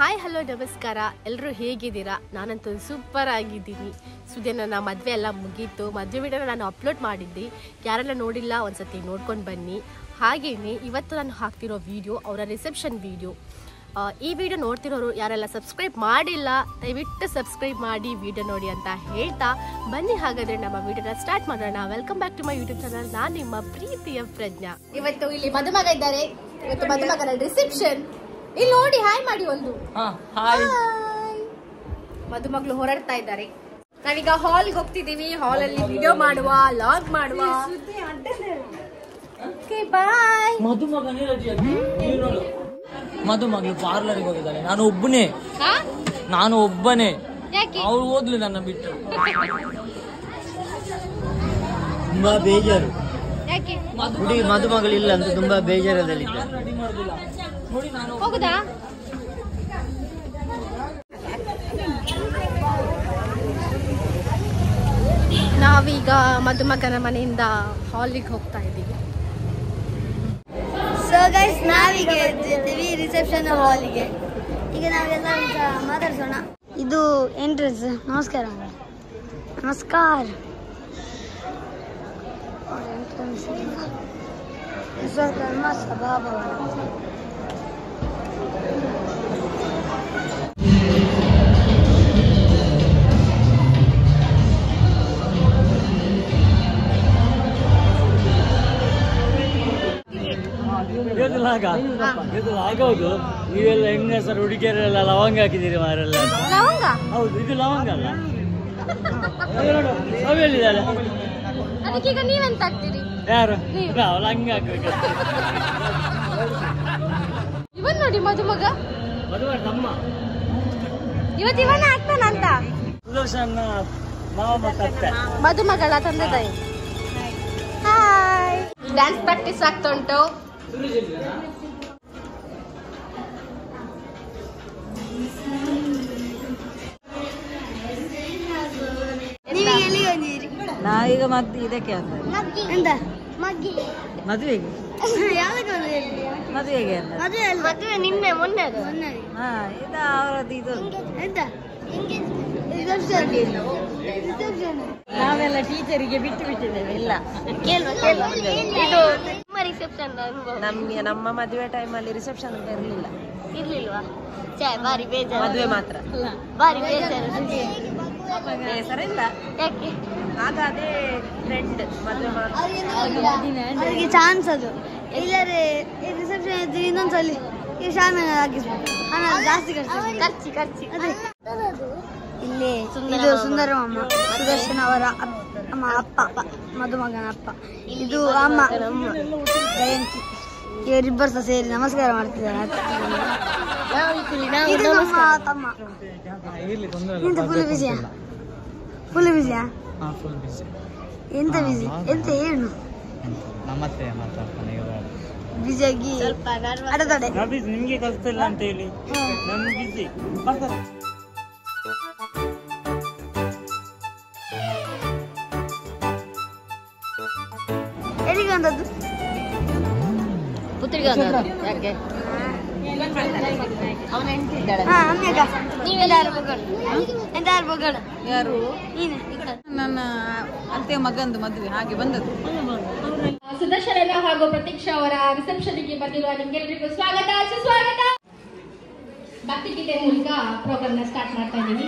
Hi hello ನಮಸ್ಕಾರ, ಎಲ್ಲರೂ ಹೇಗಿದ್ದೀರಾ? ನಾನಂತೂ ಸೂಪರ್ ಆಗಿದ್ದೀನಿ. ಸುದ್ದಿ ನನ್ನ ಮದುವೆ ಎಲ್ಲ ಮುಗೀತು. ಮದುವೆ ವಿಡಿಯೋನ ನಾನು ಅಪ್ಲೋಡ್ ಮಾಡಿದ್ದೆ. ಯಾರೆಲ್ಲ ನೋಡಿಲ್ಲ ಒಂದ್ಸತಿ ನೋಡ್ಕೊಂಡು ಬನ್ನಿ. ಹಾಗೆಯೇ ಇವತ್ತು ನಾನು ಹಾಕ್ತಿರೋ ವಿಡಿಯೋ ಅವರ ರಿಸೆಪ್ಷನ್ ವಿಡಿಯೋ. ಈ ವಿಡಿಯೋ ನೋಡ್ತಿರೋರು ಯಾರೆಲ್ಲ ಸಬ್ಸ್ಕ್ರೈಬ್ ಮಾಡಿಲ್ಲ ದಯವಿಟ್ಟು ಸಬ್ಸ್ಕ್ರೈಬ್ ಮಾಡಿ ವಿಡಿಯೋ ನೋಡಿ ಅಂತ ಹೇಳ್ತಾ ಬನ್ನಿ. ಹಾಗಾದ್ರೆ ನಮ್ಮ ವಿಡಿಯೋನ ಸ್ಟಾರ್ಟ್ ಮಾಡೋಣ. Welcome back to my YouTube channel. ನಾನು ನಿಮ್ಮ ಪ್ರೀತಿಯ ಪ್ರಜ್ಞಾ. ಇವತ್ತು ಇಲ್ಲಿ ಮದುಮಗ ಇದ್ದಾರೆ. ಇವತ್ತು ಮದುಮಗನ ರಿಸೆಪ್ಷನ್. ಇಲ್ಲಿ ನೋಡಿ, ಹಾಯ್ ಮಾಡಿ ಒಂದು. ಮದುಮಗಳು ಹೊರಡ್ತಾ ಇದ್ದಾರೆ. ನಾವೀಗ ಹಾಲ್ಗೆ ಹೋಗ್ತಿದೀವಿ. ಹಾಲ್ ಅಲ್ಲಿ ವಿಡಿಯೋ ಮಾಡುವ, ಲಾಗ್ ಮಾಡುವ. ಬಾಯ್. ಮದುಮಗಳು ಪಾರ್ಲರ್ಗೆ ಹೋಗಿದ್ದಾಳೆ. ನಾನು ಒಬ್ಬನೇ ಅವ್ರು ಓದ್ಲಿ ನನ್ನ ಬಿಟ್ಟು. ತುಂಬಾ ಬೇಜಾರು. ಮದುಮಗಳಿಲ್ಲ ಅಂತ ತುಂಬಾ ಬೇಜಾರದಲ್ಲಿದ್ದಾರೆ. ಹೋಗುದಾ? ನಾವೀಗ ಮದುಮಗನ ಮನೆಯಿಂದ ಹಾಲಿಗೆ ಹೋಗ್ತಾ ಇದ್ದೀವಿ. ಸೊ ಗೈಸ್, ನಾವೀಗ ಇದ್ದೀವಿ ರಿಸೆಪ್ಷನ್ ಹಾಲಿಗೆ. ಈಗ ನಾವೆಲ್ಲ ಮಾತಾಡ್ಸೋಣ. ಇದು ಎಂಟ್ರೆನ್ಸ್. ನಮಸ್ಕಾರ. ನಮಸ್ಕಾರ. ಎಂಟ್ರೆನ್ಸ್ ವಿಶ್ವಕರ್ಮ ಸಭಾಭವನ. ಆಗೋದು ನೀವೆಲ್ಲ ಹೆಂಗಸರು ಹುಡುಗಿಯರೆಲ್ಲ ಲವಂಗ ಹಾಕಿದ್ದೀರಿ ಮಾರೆಲ್ಲ. ಲವಂಗ? ಹೌದು, ಇದು ಲವಂಗ ಅಲ್ಲ. ಸಭೆಯಲ್ಲಿದ್ದಾಳೆ. ಅದಕ್ಕೀಗ ನೀವೆಂತ ಆಗ್ತೀರಿ? ಯಾರು? ನಾವು ಹಂಗ ಹಾಕ್ಬೇಕು. ಇವನ್ ನೋಡಿ ಮದುಮಗ. ಮದುವೆ ತಮ್ಮ ಇವತ್ತು ಇವನ ಆಗ್ತಾನಂತ. ಸುದರ್ಶನ್ ಮಾವ ಮತ್ತೆ ಮದುಮಗಳ ತಂದೆ ತಾಯಿ. ಹಾಯ್. ಡ್ಯಾನ್ಸ್ ಪ್ರಾಕ್ಟೀಸ್ ಆಗ್ತಾ ಉಂಟು. ನಾವೀಗ ಮತ್ತೆ ಇದಕ್ಕೆ ಮದುವೆಗೆ ಮದುವೆ ನಿನ್ನೆ ಮೊನ್ನೆ ಅದು. ಇದು ಅವರದ್ದು ಇದು ನಾವೆಲ್ಲ ಟೀಚರಿಗೆ ಬಿಟ್ಟು ಬಿಟ್ಟಿದ್ದೇವೆ. ಇಲ್ಲ ಇದು ನಿಮ್ಮ ರಿಸೆಪ್ಷನ್ ಅನುಭವ. ನಮ್ಮ ಮದುವೆ ಟೈಮಲ್ಲಿ ರಿಸೆಪ್ಷನ್ ಅಂತ ಇರ್ಲಿಲ್ವಾ? ಬಾರಿ ಬೇಜಾರು. ಮದುವೆ ಮಾತ್ರ. ಬಾರಿ ಬೇಜಾರು. ಬೇಸರಿಂದ ಯಾಕೆ? ಆಗ ಅದೇ ಟ್ರೆಂಡ್ ಮದುವೆ ಮಾತ್ರ. ಅದಕ್ಕೆ ಚಾನ್ಸ್ ಅದು. ಇಲ್ಲರೆ ರಿಸೆಪ್ಷನ್ ಇದ್ದು ಇನ್ನೊಂದ್ಸಲಿ ಈ ಶಾಮಿಯಾನ ಹಾಕಿಸ್ಬೇಕು. ಹಣ ಜಾಸ್ತಿ ಖರ್ಚಿ. ಅದೇ ಇಲ್ಲಿ ಇದು ಸುಂದರಮ್ಮ ಸುದರ್ಶನ್ ಅವರ ಅಪ್ಪ, ಮದುಮಗನ ಅಪ್ಪ. ಇದು ಅಮ್ಮ ಜಯಂತಿ. ಇವರಿಬ್ಬರು ಸಹ ಸೇರಿ ನಮಸ್ಕಾರ ಮಾಡ್ತಿದ್ದಾರೆ. ಇದು ನಮ್ಮ ತಮ್ಮ. ಎಂತ ಫುಲ್ ಬಿಸಿಯಾ? ಎಂತ ಬಿಸಿ? ಎಂತ ಏನು ಬಿಸಿಯಾಗಿ ಅಡತಡೆ. ನಿಮ್ಗೆ ಕಲ್ತಿಲ್ಲ ಅಂತ ಹೇಳಿ ನಮ್ಗೆ ಬಿಸಿ. ಎಲ್ಲಿಗೆ ಬಂದದ್ದು? ಪುತ್ರಿಗೆ ಯಾಕೆ? ಅವನ ಹೆಂಡತಿ ಇದ್ದಾಳೆ. ಯಾರು? ನನ್ನ ಅತ್ತೆ ಮಗಂದು ಮದುವೆ ಹಾಗೆ ಬಂದದ್ದು. ಸುದರ್ಶನ ಹಾಗೂ ಪ್ರತೀಕ್ಷಾ ಅವರ ರಿಸೆಪ್ಷನ್ಗೆ ಬಂದಿರುವ ನಿಮ್ಗೆಲ್ಲರಿಗೂ ಸ್ವಾಗತ, ಸುಸ್ವಾಗತ. ಭಕ್ತಿಗೀತೆ ಮೂಲಕ ಪ್ರೋಗ್ರಾಮ್ ನ ಸ್ಟಾರ್ಟ್ ಮಾಡ್ತಾ ಇದ್ದೀವಿ.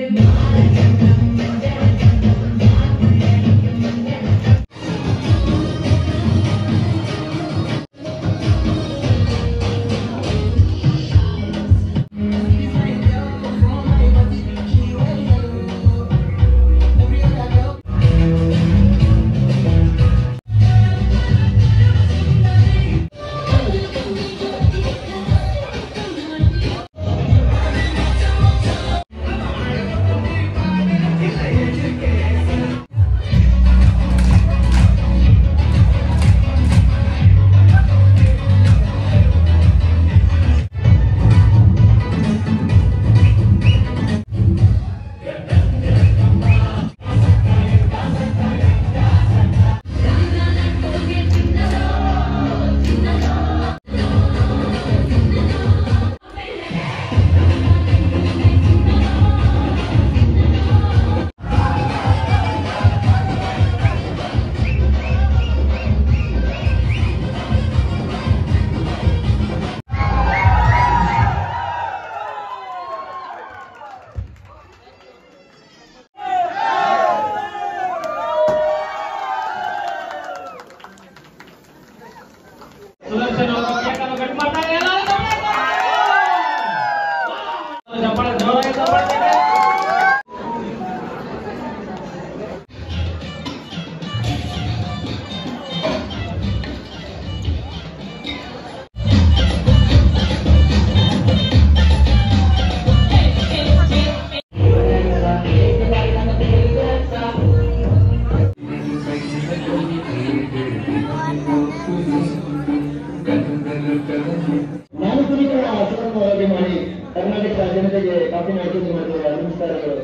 ಕರ್ನಾಟಕ ಜನತೆಗೆ ಕಾಫಿ ನಾಯಕಿ ಮಾಡಿರುವ ನಮಸ್ಕಾರಗಳು.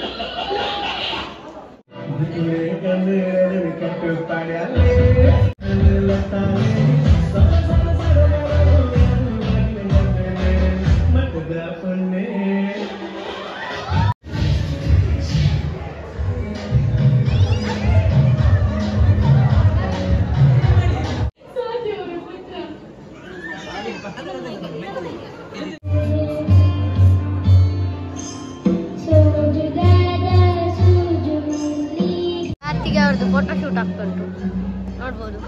ಅವ್ರದ್ದು ಫೋಟೋ ಶೂಟ್ ಆಗ್ತಾ ಉಂಟು ನೋಡ್ಬೋದು.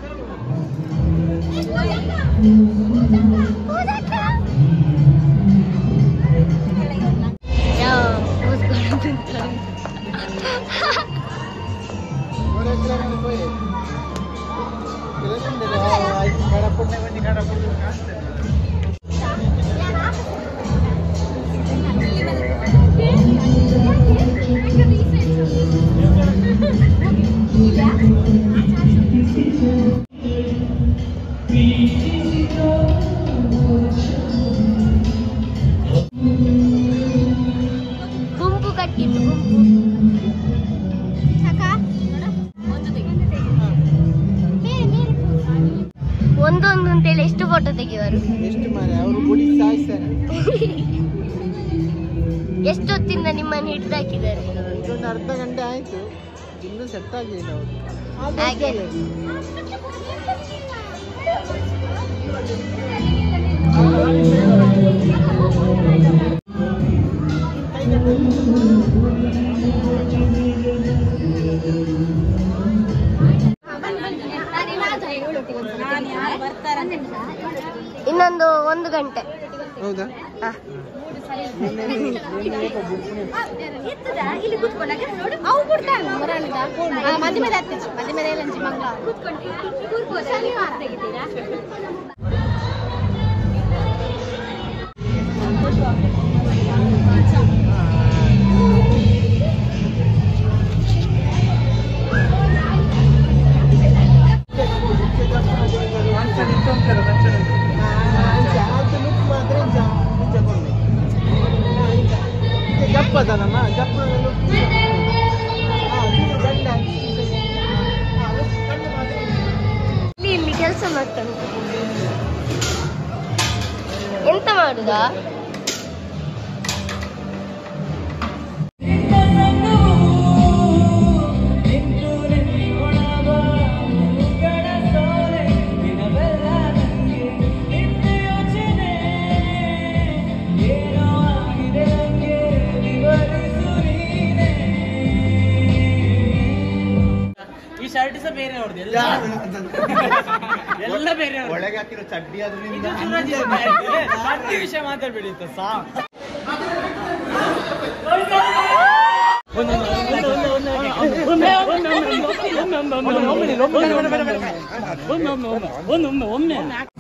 ಗುಂಪು ಕಟ್ಟಿದ್ದು ಒಂದೊಂದು ಅಂತೇಳಿ ಎಷ್ಟು ಫೋಟೋ ತೆಗೆಯುವರು? ಎಷ್ಟೊತ್ತಿಂದ ನಿಮ್ಮನ್ನು ಹಿಡಿದಾಕಿದ್ದಾರೆ? ಅರ್ಧ ಗಂಟೆ ಆಯ್ತು, ಇನ್ನೂ ಸೆಟ್ ಆಗಲಿಲ್ಲ ಅವರು. ಹಾಗೆ ಇನ್ನೊಂದು 1 ಗಂಟೆ. ಹೌದಾ? ಇಲ್ಲಿ ಕೆಲಸ ಮಾಡ್ತಾನೆ. ಎಂತ ಮಾಡುದಾ? ಏನೋ ಆಗಿದೆ ನಂಗೆ ವಿವರಿಸುರಿ ಶರ್ಟ್ ಸಹ ಬೇರೆ ಅವ್ರದ್ದು ಎಲ್ಲ ಬೇರೆ ಒಳಗೆ ಹಾಕಿರೋ ಚಡ್ಡಿ ಅದರಿಂದ ಚಡ್ಡಿ ವಿಷಯ ಮಾತಾಡ್ಬೇಡಿ ಸಾ ಒಮ್ಮೆ